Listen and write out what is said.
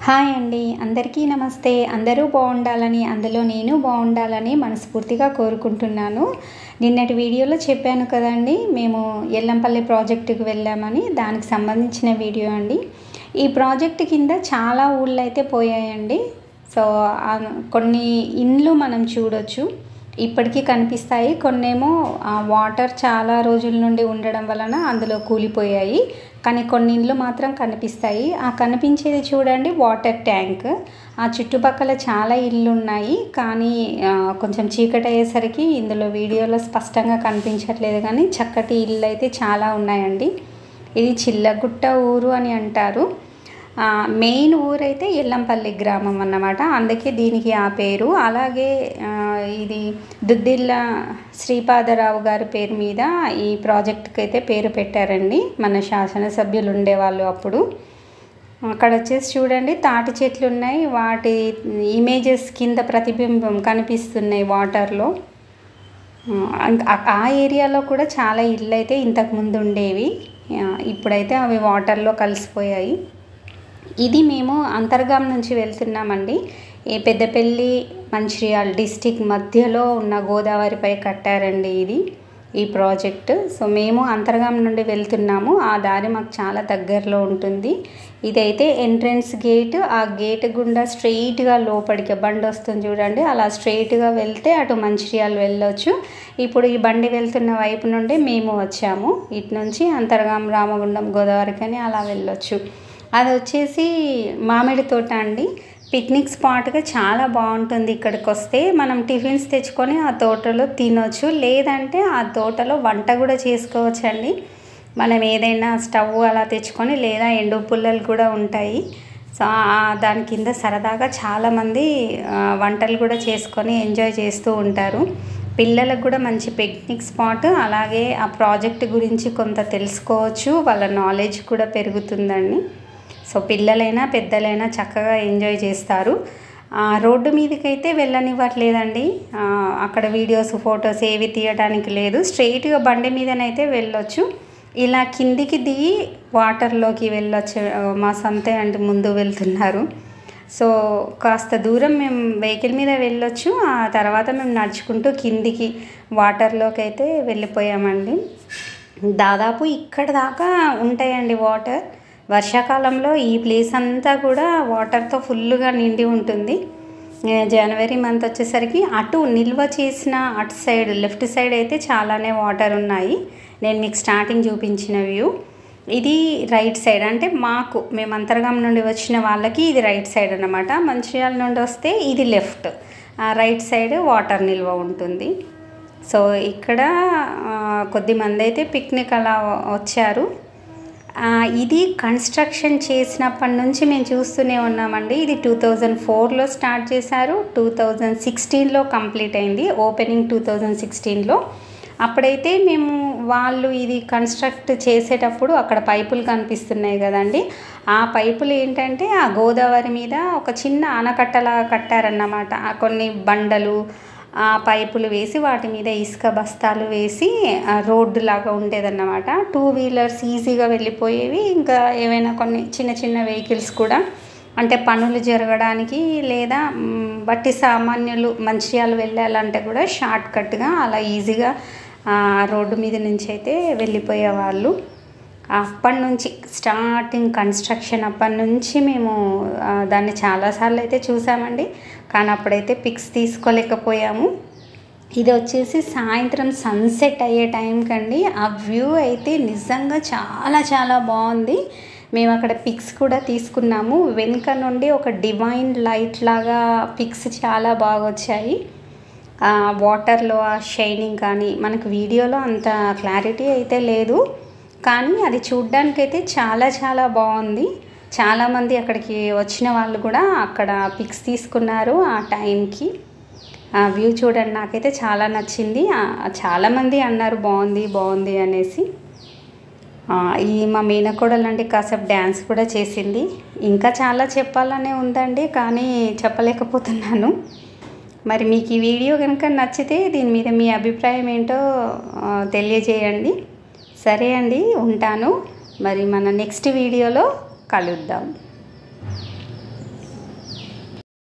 Hi అండి, అందరికీ నమస్తే. అందరూ బాగుండాలని, అందులో నేను బాగుండాలని మనస్ఫూర్తిగా కోరుకుంటున్నాను. నిన్నటి వీడియోలో చెప్పాను కదండి, మేము ఎల్లంపల్లి ప్రాజెక్టుకి వెళ్ళామని. దానికి సంబంధించిన వీడియో అండి. ఈ ప్రాజెక్టు కింద చాలా ఊళ్ళు అయితే పోయాయండి. సో కొన్ని ఇండ్లు మనం చూడొచ్చు, ఇప్పటికీ కనిపిస్తాయి. కొన్నేమో వాటర్ చాలా రోజుల నుండి ఉండడం వలన అందులో కూలిపోయాయి, కానీ కొన్ని ఇండ్లు మాత్రం కనిపిస్తాయి. ఆ కనిపించేది చూడండి, వాటర్ ట్యాంక్. ఆ చుట్టుపక్కల చాలా ఇళ్ళు ఉన్నాయి, కానీ కొంచెం చీకటి అయ్యేసరికి ఇందులో వీడియోలో స్పష్టంగా కనిపించట్లేదు, కానీ చక్కటి ఇళ్ళు అయితే చాలా ఉన్నాయండి. ఇది చిల్లగుట్ట ఊరు అని అంటారు. మెయిన్ ఊరైతే ఎల్లంపల్లి గ్రామం అన్నమాట, అందుకే దీనికి ఆ పేరు. అలాగే ఇది దుద్దిల్ల శ్రీపాదరావు గారి పేరు మీద ఈ ప్రాజెక్టుకి అయితే పేరు పెట్టారండి. మన శాసనసభ్యులు ఉండేవాళ్ళు అప్పుడు. అక్కడ వచ్చేసి చూడండి, తాటి చెట్లు ఉన్నాయి, వాటి ఇమేజెస్ కింద ప్రతిబింబం కనిపిస్తున్నాయి వాటర్లో. ఆ ఏరియాలో కూడా చాలా ఇళ్ళు అయితే ఇంతకుముందు ఉండేవి, ఇప్పుడైతే అవి వాటర్లో కలిసిపోయాయి. ఇది మేము అంతర్గాం నుంచి వెళ్తున్నామండి. ఈ పెద్దపల్లి మంచిర్యాల డిస్టిక్ మధ్యలో ఉన్న గోదావరిపై కట్టారండి ఈ ప్రాజెక్టు. సో మేము అంతర్గాం నుండి వెళ్తున్నాము. ఆ దారి మాకు చాలా దగ్గరలో ఉంటుంది. ఇదైతే ఎంట్రన్స్ గేట్. ఆ గేట్ గుండా స్ట్రెయిట్గా లోపలికి బండి వస్తుంది చూడండి, అలా స్ట్రెయిట్గా వెళ్తే అటు మంచిర్యాల వెళ్ళొచ్చు. ఇప్పుడు ఈ బండి వెళ్తున్న వైపు నుండి మేము వచ్చాము. ఇటు నుంచి అంతర్గాం రామగుండం గోదావరికని అలా వెళ్ళొచ్చు. అది వచ్చేసి మామిడి తోట అండి. పిక్నిక్ స్పాట్గా చాలా బాగుంటుంది. ఇక్కడికి వస్తే మనం టిఫిన్స్ తెచ్చుకొని ఆ తోటలో తినొచ్చు, లేదంటే ఆ తోటలో వంట కూడా చేసుకోవచ్చు అండి. మనం ఏదైనా స్టవ్ అలా తెచ్చుకొని, లేదా ఎండు పుల్లలు కూడా ఉంటాయి. సో దాని కింద సరదాగా చాలామంది వంటలు కూడా చేసుకొని ఎంజాయ్ చేస్తూ ఉంటారు. పిల్లలకు కూడా మంచి పిక్నిక్ స్పాట్. అలాగే ఆ ప్రాజెక్ట్ గురించి కొంత తెలుసుకోవచ్చు, వాళ్ళ నాలెడ్జ్ కూడా పెరుగుతుందండి. సో పిల్లలైనా పెద్దలైనా చక్కగా ఎంజాయ్ చేస్తారు. రోడ్డు మీదకైతే వెళ్ళనివ్వట్లేదండి, అక్కడ వీడియోస్ ఫొటోస్ ఏవి తీయడానికి లేదు. స్ట్రెయిట్గా బండి మీదనైతే వెళ్ళొచ్చు. ఇలా కిందికి దిగి వాటర్లోకి వెళ్ళొచ్చు. మా సంతే అంటే ముందు వెళ్తున్నారు. సో కాస్త దూరం మేము వెహికల్ మీద వెళ్ళొచ్చు. ఆ తర్వాత మేము నడుచుకుంటూ కిందికి వాటర్లోకి అయితే వెళ్ళిపోయామండి. దాదాపు ఇక్కడ దాకా ఉంటాయండి వాటర్. వర్షాకాలంలో ఈ ప్లేస్ అంతా కూడా వాటర్తో ఫుల్గా నిండి ఉంటుంది. జనవరి మంత్ వచ్చేసరికి అటు నిల్వ చేసిన అటు సైడ్ లెఫ్ట్ సైడ్ అయితే చాలానే వాటర్ ఉన్నాయి. నేను మీకు స్టార్టింగ్ చూపించిన వ్యూ. ఇది రైట్ సైడ్, అంటే మేము అంతర్గాం నుండి వచ్చిన వాళ్ళకి ఇది రైట్ సైడ్ అన్నమాట. మంచిర్యాల నుండి వస్తే ఇది లెఫ్ట్. రైట్ సైడ్ వాటర్ నిల్వ ఉంటుంది. సో ఇక్కడ కొద్దిమంది అయితే పిక్నిక్ అలా వచ్చారు. ఇది కన్స్ట్రక్షన్ చేసినప్పటి నుంచి మేము చూస్తూనే ఉన్నామండి. ఇది 2004లో స్టార్ట్ చేశారు, 2016లో కంప్లీట్ అయింది. ఓపెనింగ్ 2016లో. అప్పుడైతే మేము వాళ్ళు ఇది కన్స్ట్రక్ట్ చేసేటప్పుడు అక్కడ పైపులు కనిపిస్తున్నాయి కదండి, ఆ పైపులు ఏంటంటే ఆ గోదావరి మీద ఒక చిన్న ఆనకట్టలాగా కట్టారన్నమాట. కొన్ని బండలు ఆ పైపులు వేసి వాటి మీద ఇసుక బస్తాలు వేసి రోడ్డు లాగా ఉండేదన్నమాట. 2 వీలర్స్ ఈజీగా వెళ్ళిపోయేవి. ఇంకా ఏవైనా కొన్ని చిన్న చిన్న వెహికల్స్ కూడా, అంటే పనులు జరగడానికి లేదా బట్టి సామాన్యులు మంచిర్యాల వెళ్ళాలంటే కూడా షార్ట్ కట్గా అలా ఈజీగా రోడ్డు మీద నుంచి అయితే వెళ్ళిపోయేవాళ్ళు. అప్పటి నుంచి స్టార్టింగ్ కన్స్ట్రక్షన్ అప్పటి నుంచి మేము దాన్ని చాలాసార్లు అయితే చూసామండి, కానీ అప్పుడైతే పిక్స్ తీసుకోలేకపోయాము. ఇది వచ్చేసి సాయంత్రం సన్సెట్ అయ్యే టైంకి అండి. ఆ వ్యూ అయితే నిజంగా చాలా చాలా బాగుంది. మేము అక్కడ పిక్స్ కూడా తీసుకున్నాము. వెనుక నుండి ఒక డివైన్ లైట్ లాగా పిక్స్ చాలా బాగా వచ్చాయి. వాటర్లో ఆ షైనింగ్ కానీ మనకు వీడియోలో అంత క్లారిటీ అయితే లేదు, కానీ అది చూడ్డానికైతే చాలా చాలా బాగుంది. చాలామంది అక్కడికి వచ్చిన వాళ్ళు కూడా అక్కడ పిక్స్ తీసుకున్నారు ఆ టైంకి. ఆ వ్యూ చూడండి, నాకైతే చాలా నచ్చింది. చాలామంది అన్నారు బాగుంది బాగుంది అనేసి. ఈ మా మేనకోడలంటే కాసేపు డ్యాన్స్ కూడా చేసింది. ఇంకా చాలా చెప్పాలనే ఉందండి, కానీ చెప్పలేకపోతున్నాను. మరి మీకు ఈ వీడియో కనుక నచ్చితే దీని మీద మీ అభిప్రాయం ఏంటో తెలియజేయండి. సరే అండి, ఉంటాను. మరి మన నెక్స్ట్ వీడియోలో కలుద్దాం.